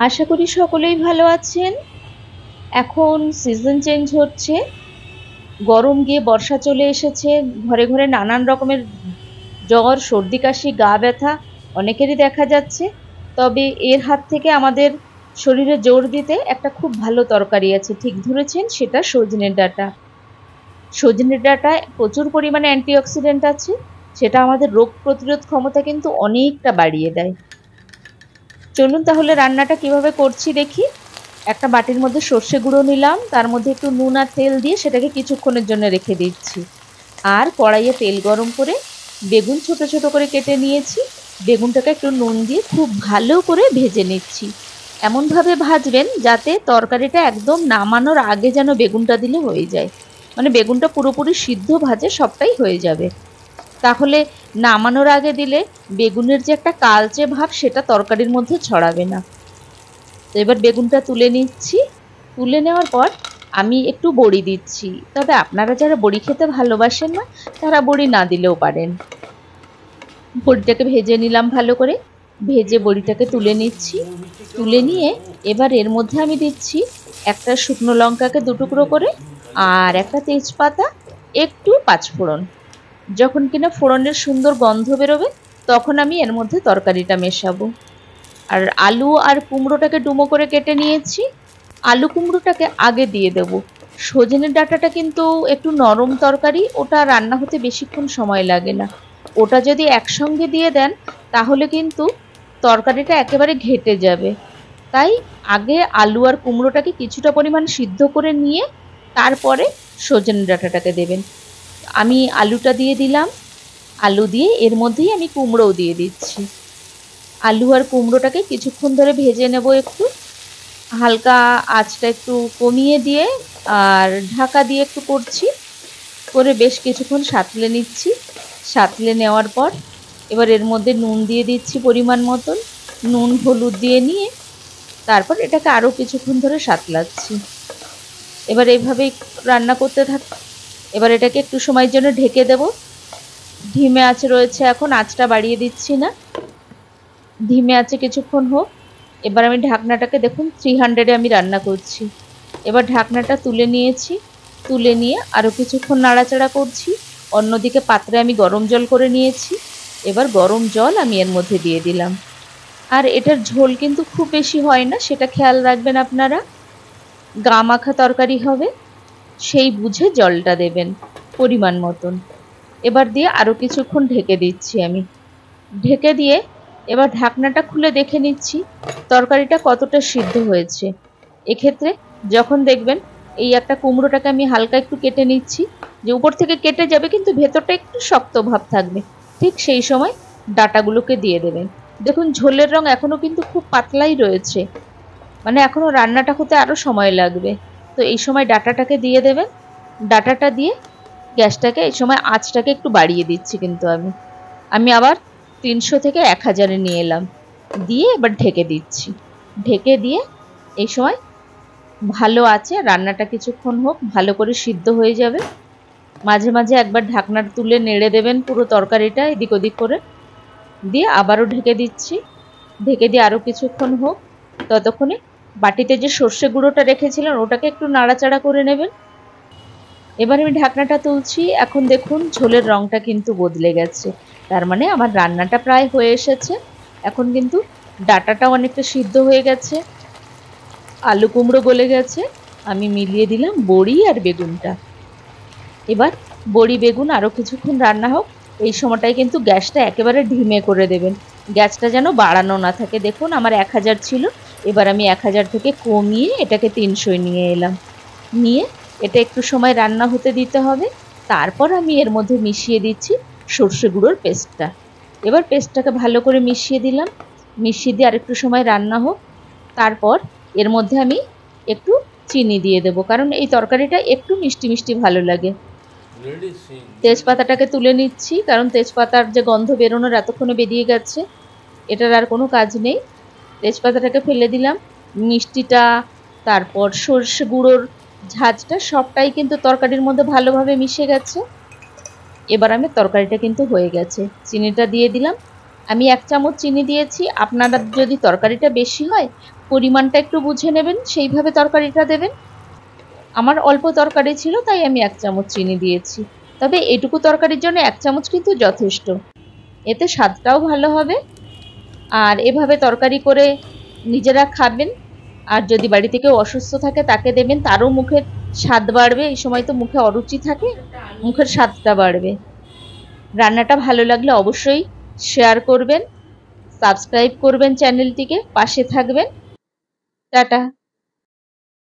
আশা করি সকলেই ভালো আছেন। এখন সিজন চেঞ্জ হচ্ছে, গরম গিয়ে বর্ষা চলে এসেছে। ঘরে ঘরে নানান রকমের জ্বর, সর্দি কাশি, গা ব্যথা অনেকেরই দেখা যাচ্ছে। তবে এর হাত থেকে আমাদের শরীরে জোর দিতে একটা খুব ভালো তরকারি আছে, ঠিক ধরেছেন, সেটা সজনের ডাঁটা। সজনের ডাঁটায় প্রচুর পরিমাণে অ্যান্টিঅক্সিডেন্ট আছে, সেটা আমাদের রোগ প্রতিরোধ ক্ষমতা কিন্তু অনেকটা বাড়িয়ে দেয়। চলুন তাহলে রান্নাটা কিভাবে করছি দেখি। একটা বাটির মধ্যে সর্ষে গুঁড়ো নিলাম, তার মধ্যে একটু নুন আর তেল দিয়ে সেটাকে কিছুক্ষণের জন্য রেখে দিচ্ছি। আর কড়াইয়ে তেল গরম করে বেগুন ছোট ছোট করে কেটে নিয়েছি। বেগুনটাকে একটু নুন দিয়ে খুব ভালো করে ভেজে নিচ্ছি। এমনভাবে ভাজবেন যাতে তরকারিটা একদম নামানোর আগে যেন বেগুনটা দিলে হয়ে যায়, মানে বেগুনটা পুরোপুরি সিদ্ধ ভাজে সবটাই হয়ে যাবে। তাহলে নামানোর আগে দিলে বেগুনের যে একটা কালচে ভাব সেটা তরকারির মধ্যে ছড়াবে না। তো এবার বেগুনটা তুলে নিচ্ছি। তুলে নেওয়ার পর আমি একটু বড়ি দিচ্ছি, তবে আপনারা যারা বড়ি খেতে ভালোবাসেন না তারা বড়ি না দিলেও পারেন। বড়িটাকে ভেজে নিলাম ভালো করে, ভেজে বড়িটাকে তুলে নিচ্ছি। তুলে নিয়ে এবার এর মধ্যে আমি দিচ্ছি একটা শুকনো লঙ্কাকে দুটুকরো করে, আর একটা তেজপাতা, একটু পাঁচফোড়ন। যখন কিনা ফোড়নের সুন্দর গন্ধ বেরোবে তখন আমি এর মধ্যে তরকারিটা মেশাবো। আর আলু আর কুমড়োটাকে ডুমো করে কেটে নিয়েছি, আলু কুমড়োটাকে আগে দিয়ে দেব। সজনের ডাঁটাটা কিন্তু একটু নরম তরকারি, ওটা রান্না হতে বেশিক্ষণ সময় লাগে না। ওটা যদি একসঙ্গে দিয়ে দেন তাহলে কিন্তু তরকারিটা একেবারে ঘেটে যাবে। তাই আগে আলু আর কুমড়োটাকে কিছুটা পরিমাণ সিদ্ধ করে নিয়ে তারপরে সজনের ডাঁটাটাকে দেবেন। আমি আলুটা দিয়ে দিলাম, আলু দিয়ে এর মধ্যেই আমি কুমড়োও দিয়ে দিচ্ছি। আলু আর কুমড়োটাকে কিছুক্ষণ ধরে ভেজে নেব, একটু হালকা আঁচটা একটু কমিয়ে দিয়ে, আর ঢাকা দিয়ে একটু করছি, করে বেশ কিছুক্ষণ সাঁতলে নিচ্ছি। সাঁতলে নেওয়ার পর এবার এর মধ্যে নুন দিয়ে দিচ্ছি পরিমাণ মতন, নুন হলুদ দিয়ে নিয়ে তারপর এটাকে আরও কিছুক্ষণ ধরে সাঁতলাচ্ছি। এবার এইভাবেই রান্না করতে থাক। এবার এটাকে একটু সময়ের জন্য ঢেকে দেব। ধিমে আঁচে রয়েছে, এখন আঁচটা বাড়িয়ে দিচ্ছি না, ধিমে আঁচে কিছুক্ষণ হোক। এবার আমি ঢাকনাটাকে দেখুন 300-এ আমি রান্না করছি। এবার ঢাকনাটা তুলে নিয়েছি, তুলে নিয়ে আরও কিছুক্ষণ নাড়াচাড়া করছি। অন্যদিকে পাত্রে আমি গরম জল করে নিয়েছি, এবার গরম জল আমি এর মধ্যে দিয়ে দিলাম। আর এটার ঝোল কিন্তু খুব বেশি হয় না, সেটা খেয়াল রাখবেন আপনারা। গা মাখা তরকারি হবে, সেই বুঝে জলটা দেবেন পরিমাণ মতন। এবার দিয়ে আরও কিছুক্ষণ ঢেকে দিচ্ছি আমি। ঢেকে দিয়ে এবার ঢাকনাটা খুলে দেখে নিচ্ছি তরকারিটা কতটা সিদ্ধ হয়েছে। এক্ষেত্রে যখন দেখবেন এই একটা কুমড়োটাকে আমি হালকা একটু কেটে নিচ্ছি, যে উপর থেকে কেটে যাবে কিন্তু ভেতরটা একটু শক্ত ভাব থাকবে, ঠিক সেই সময় ডাঁটাগুলোকে দিয়ে দেবেন। দেখুন ঝোলের রং এখনও কিন্তু খুব পাতলাই রয়েছে, মানে এখনও রান্নাটা হতে আরও সময় লাগবে। তো এই সময় ডাঁটাটাকে দিয়ে দেবেন। ডাঁটাটা দিয়ে গ্যাসটাকে এই সময় আঁচটাকে একটু বাড়িয়ে দিচ্ছি, কিন্তু আমি আবার 300 থেকে 1000-এ নিয়ে এলাম, দিয়ে এবার ঢেকে দিচ্ছি। ঢেকে দিয়ে এই সময় ভালো আছে রান্নাটা কিছুক্ষণ হোক, ভালো করে সিদ্ধ হয়ে যাবে। মাঝে মাঝে একবার ঢাকনাটা তুলে নেড়ে দেবেন পুরো তরকারিটা এদিক ওদিক করে, দিয়ে আবারও ঢেকে দিচ্ছি। ঢেকে দিয়ে আরও কিছুক্ষণ হোক। ততক্ষণে বাটিতে যে সর্ষে গুঁড়োটা রেখেছিলেন ওটাকে একটু নাড়াচাড়া করে নেবেন। এবার আমি ঢাকনাটা তুলছি, এখন দেখুন ঝোলের রঙটা কিন্তু বদলে গেছে, তার মানে আমার রান্নাটা প্রায় হয়ে এসেছে। এখন কিন্তু ডাঁটাটাও অনেকটা সিদ্ধ হয়ে গেছে, আলু কুমড়ো গলে গেছে। আমি মিলিয়ে দিলাম বড়ি আর বেগুনটা। এবার বড়ি বেগুন আরও কিছুক্ষণ রান্না হোক। এই সময়টায় কিন্তু গ্যাসটা একেবারে ধিমে করে দেবেন, গ্যাসটা যেন বাড়ানো না থাকে। দেখুন আমার 1000 ছিল, এবার আমি 1000 থেকে কমিয়ে এটাকে 300-এ নিয়ে এলাম। নিয়ে এটা একটু সময় রান্না হতে দিতে হবে। তারপর আমি এর মধ্যে মিশিয়ে দিচ্ছি সর্ষে গুঁড়োর পেস্টটা। এবার পেস্টটাকে ভালো করে মিশিয়ে দিলাম, মিশিয়ে দিয়ে আরেকটু সময় রান্না হোক। তারপর এর মধ্যে আমি একটু চিনি দিয়ে দেবো, কারণ এই তরকারিটা একটু মিষ্টি মিষ্টি ভালো লাগে। তেজপাতাটাকে তুলে নিচ্ছি, কারণ তেজপাতার যে গন্ধ বেরোনোর এতক্ষণে বেরিয়ে গেছে, এটার আর কোনো কাজ নেই। তেজপাতাটাকে ফেলে দিলাম। মিষ্টিটা, তারপর সর্ষে গুঁড়োর ঝাঁঝটা সবটাই কিন্তু তরকারির মধ্যে ভালোভাবে মিশে গেছে। এবার আমি তরকারিটা কিন্তু হয়ে গেছে, চিনিটা দিয়ে দিলাম। আমি 1 চামচ চিনি দিয়েছি। আপনারা যদি তরকারিটা বেশি হয় পরিমাণটা একটু বুঝে নেবেন, সেইভাবে তরকারিটা দেবেন। আমার অল্প তরকারি ছিল তাই আমি 1 চামচ চিনি দিয়েছি। তবে এটুকু তরকারির জন্য 1 চামচ কিন্তু যথেষ্ট। এতে স্বাদটাও ভালো হবে। আর এভাবে তরকারি করে নিজেরা খাবেন। আর যদি বাড়িতে কেউ অসুস্থ থাকে তাকে দেবেন, তারও মুখের স্বাদ বাড়বে। এই সময় তো মুখে অরুচি থাকে, মুখের স্বাদটা বাড়বে। রান্নাটা ভালো লাগলে অবশ্যই শেয়ার করবেন, সাবস্ক্রাইব করবেন চ্যানেলটিকে, পাশে থাকবেন। টাটা।